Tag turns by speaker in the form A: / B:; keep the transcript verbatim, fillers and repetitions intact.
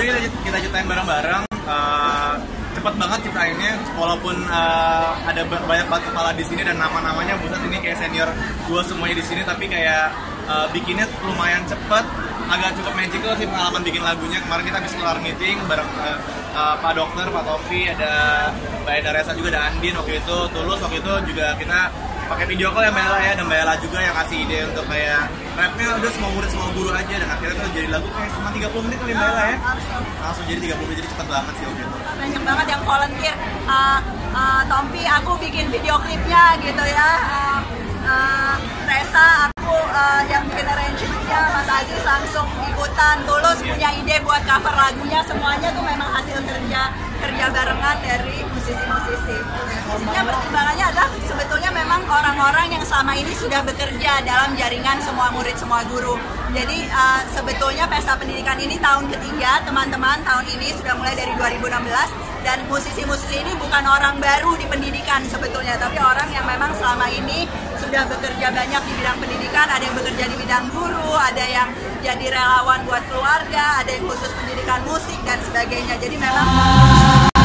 A: ini kita ceritain bareng-bareng. Uh, cepet banget ciptainnya, walaupun uh, ada banyak banget kepala di sini dan nama-namanya buset ini kayak senior gue semuanya di sini, tapi kayak uh, bikinnya lumayan cepet, agak cukup magical sih pengalaman bikin lagunya. Kemarin kita habis kelar meeting bareng uh, uh, Pak Dokter, Pak Topi, ada Mbak Eda Resa juga, ada Andin waktu itu, Tulus waktu itu juga kita pakai video call ya Mbak Ella ya, dan Mbak Ella juga yang kasih ide untuk kayak rapnya udah semua murid semua guru aja, dan akhirnya tuh jadi lagu kayak cuma tiga puluh menit kali Mbak Ella ya, langsung jadi tiga puluh menit, jadi cepet banget sih waktu itu.
B: Banyak banget yang volunteer, uh, uh, Tompi aku bikin video klipnya gitu ya, uh, uh, Resa aku uh, yang bikin arrangementnya, Mas Aziz langsung ikutan, Tulus punya ide buat cover lagunya, semuanya tuh memang hasil kerja kerja barengan dari musisi-musisi. Maksudnya pertimbangannya adalah sebetulnya memang orang-orang yang selama ini sudah bekerja dalam jaringan semua murid, semua guru. Jadi uh, sebetulnya pesta pendidikan ini tahun ketiga, teman-teman, tahun ini sudah mulai dari dua ribu enam belas, dan musisi-musisi ini bukan orang baru di pendidikan sebetulnya, tapi orang yang memang selama ini sudah bekerja banyak di bidang pendidikan, ada yang bekerja di bidang guru, ada yang jadi relawan buat keluarga, ada yang khusus pendidikan musik dan sebagainya. Jadi memang